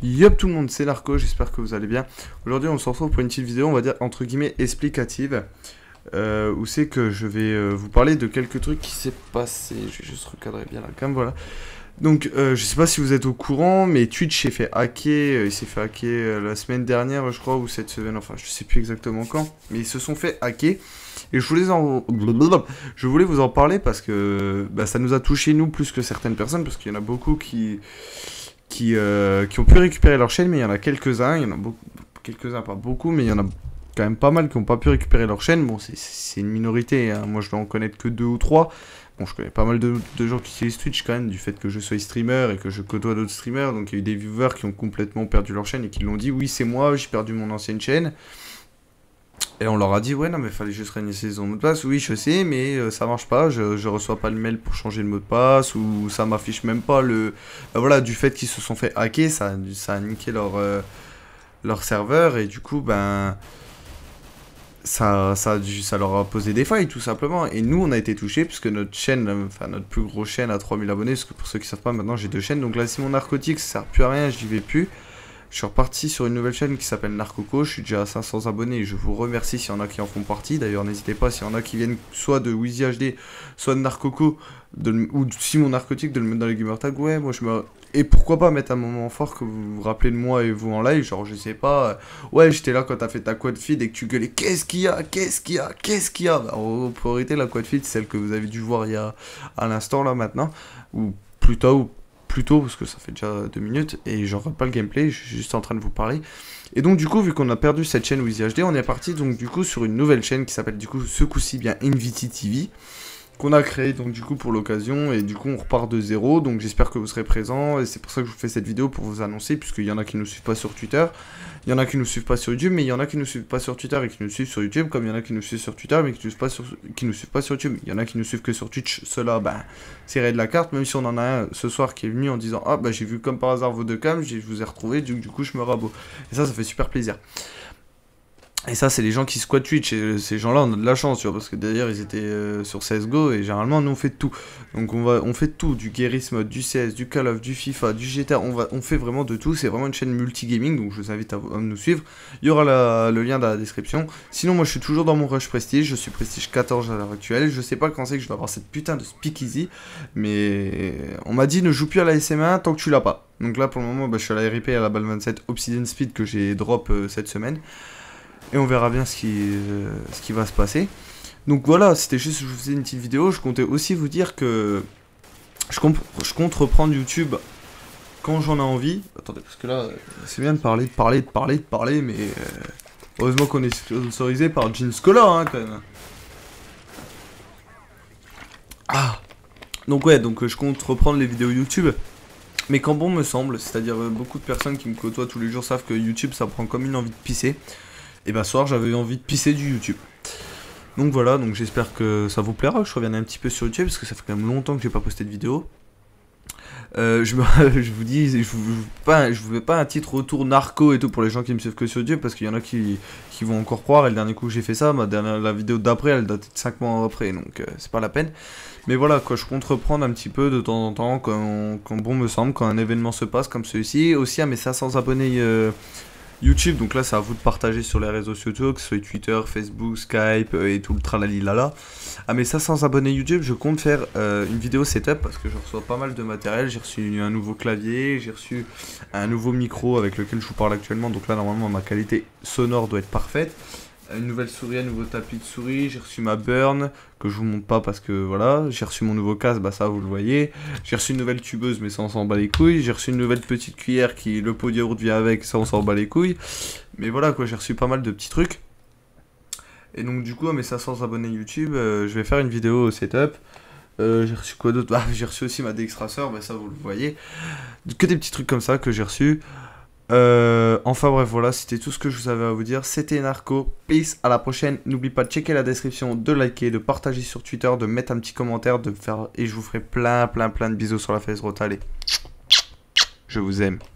Yop tout le monde, c'est Narco, j'espère que vous allez bien. Aujourd'hui on se retrouve pour une petite vidéo, on va dire entre guillemets explicative, où c'est que je vais vous parler de quelques trucs qui s'est passé. Je vais juste recadrer bien la cam, voilà. Donc je sais pas si vous êtes au courant, mais Twitch s'est fait hacker, il s'est fait hacker la semaine dernière je crois, ou cette semaine, enfin je sais plus exactement quand, mais ils se sont fait hacker. Et je voulais vous en parler parce que ça nous a touché nous plus que certaines personnes, parce qu'il y en a beaucoup qui ont pu récupérer leur chaîne, mais il y en a quelques-uns, il y en a beaucoup, quelques-uns, pas beaucoup, mais il y en a quand même pas mal qui n'ont pas pu récupérer leur chaîne. Bon, c'est une minorité, hein. Moi je dois en connaître que 2 ou 3. Bon, je connais pas mal de gens qui utilisent Twitch quand même, du fait que je sois streamer et que je côtoie d'autres streamers. Donc il y a eu des viewers qui ont complètement perdu leur chaîne et qui l'ont dit, oui c'est moi, j'ai perdu mon ancienne chaîne. Et on leur a dit, ouais non mais fallait juste réinitialiser son mot de passe. Oui je sais, mais ça marche pas, je reçois pas le mail pour changer le mot de passe, ou ça m'affiche même pas le... voilà, du fait qu'ils se sont fait hacker, ça a niqué leur serveur, et du coup ça leur a posé des failles tout simplement. Et nous on a été touchés, puisque notre chaîne, enfin notre plus grosse chaîne à 3000 abonnés, parce que pour ceux qui savent pas, maintenant j'ai 2 chaînes, donc là Simon Narcotique ça sert plus à rien, j'y vais plus. Je suis reparti sur une nouvelle chaîne qui s'appelle Narcoco, je suis déjà à 500 abonnés et je vous remercie s'il y en a qui en font partie. D'ailleurs n'hésitez pas, s'il y en a qui viennent soit de Wheezy HD, soit de Narcoco, ou de Simon Narcotique, de le mettre dans les gamer tags. Ouais, moi je me... Et pourquoi pas mettre un moment fort que vous vous rappelez de moi et vous en live, genre je sais pas, ouais j'étais là quand t'as fait ta quad feed et que tu gueulais qu'est-ce qu'il y a, qu'est-ce qu'il y a, qu'est-ce qu'il y a. Bah, en priorité la quad feed, celle que vous avez dû voir il y a à l'instant là maintenant, ou plus tôt, parce que ça fait déjà 2 minutes et je regarde pas le gameplay, je suis juste en train de vous parler. Et donc du coup, vu qu'on a perdu cette chaîne Wheezy HD, on est parti donc du coup sur une nouvelle chaîne qui s'appelle du coup ce coup-ci bien Inviti TV, qu'on a créé donc du coup pour l'occasion, et du coup on repart de zéro. Donc j'espère que vous serez présents, et c'est pour ça que je vous fais cette vidéo, pour vous annoncer, puisqu'il y en a qui nous suivent pas sur Twitter, il y en a qui nous suivent pas sur YouTube, mais il y en a qui nous suivent pas sur Twitter et qui nous suivent sur YouTube, comme il y en a qui nous suivent sur Twitter mais qui nous suivent pas sur YouTube. Il y en a qui nous suivent que sur Twitch, ceux-là c'est raid de la carte, même si on en a un ce soir qui est venu en disant ah j'ai vu comme par hasard vos 2 cams, je vous ai retrouvé, du coup je me rabot, et ça fait super plaisir. Et ça, c'est les gens qui squattent Twitch, et ces gens-là, on a de la chance, tu vois, parce que d'ailleurs, ils étaient sur CSGO, et généralement, nous, on fait tout. Donc, on fait tout, du Garry's Mod, du CS, du Call of, du FIFA, du GTA, on fait vraiment de tout. C'est vraiment une chaîne multigaming, donc je vous invite à nous suivre. Il y aura le lien dans la description. Sinon, moi, je suis toujours dans mon rush prestige, je suis prestige 14 à l'heure actuelle. Je sais pas quand c'est que je vais avoir cette putain de speakeasy, mais on m'a dit, ne joue plus à la SM1 tant que tu l'as pas. Donc là, pour le moment, je suis à la RIP, à la balle 27 Obsidian Speed que j'ai drop cette semaine. Et on verra bien ce qui va se passer. Donc voilà, c'était juste, je vous faisais une petite vidéo. Je comptais aussi vous dire que je compte reprendre YouTube quand j'en ai envie. Attendez, parce que là, c'est bien de parler, mais heureusement qu'on est sponsorisé par Jeans Cola, hein, quand même. Ah. Donc ouais, je compte reprendre les vidéos YouTube, mais quand bon me semble. C'est-à-dire beaucoup de personnes qui me côtoient tous les jours savent que YouTube, ça prend comme une envie de pisser. Et ce soir j'avais envie de pisser du YouTube. Donc voilà, donc j'espère que ça vous plaira, que je revienne un petit peu sur YouTube, parce que ça fait quand même longtemps que j'ai pas posté de vidéo. Je vous dis, je vous fais pas un titre retour narco et tout pour les gens qui me suivent que sur YouTube, parce qu'il y en a qui vont encore croire, et le dernier coup que j'ai fait ça, la vidéo d'après, elle date de 5 mois après, donc c'est pas la peine. Mais voilà, quoi, je compte reprendre un petit peu de temps en temps, quand bon me semble, quand un événement se passe comme celui-ci. Aussi à mes 500 abonnés YouTube, donc là c'est à vous de partager sur les réseaux sociaux, que ce soit Twitter, Facebook, Skype et tout le tralalilala. À mes 500 abonnés YouTube, je compte faire une vidéo setup, parce que je reçois pas mal de matériel. J'ai reçu un nouveau clavier, j'ai reçu un nouveau micro avec lequel je vous parle actuellement, donc là normalement ma qualité sonore doit être parfaite. Une nouvelle souris, un nouveau tapis de souris, j'ai reçu ma burn, que je vous montre pas parce que voilà, j'ai reçu mon nouveau casque, ça vous le voyez, j'ai reçu une nouvelle tubeuse, mais ça on s'en bat les couilles, j'ai reçu une nouvelle petite cuillère qui, le pot de yaourt vient avec, ça on s'en bat les couilles, mais voilà quoi, j'ai reçu pas mal de petits trucs. Et donc du coup à mes 500 abonnés YouTube, je vais faire une vidéo setup. J'ai reçu quoi d'autre? J'ai reçu aussi ma DX Racer, ça vous le voyez, que des petits trucs comme ça que j'ai reçu. Enfin bref, voilà, c'était tout ce que je vous avais à vous dire. C'était Narco, peace, à la prochaine. N'oublie pas de checker la description, de liker, de partager sur Twitter, de mettre un petit commentaire, et je vous ferai plein de bisous sur la face rotale. Je vous aime.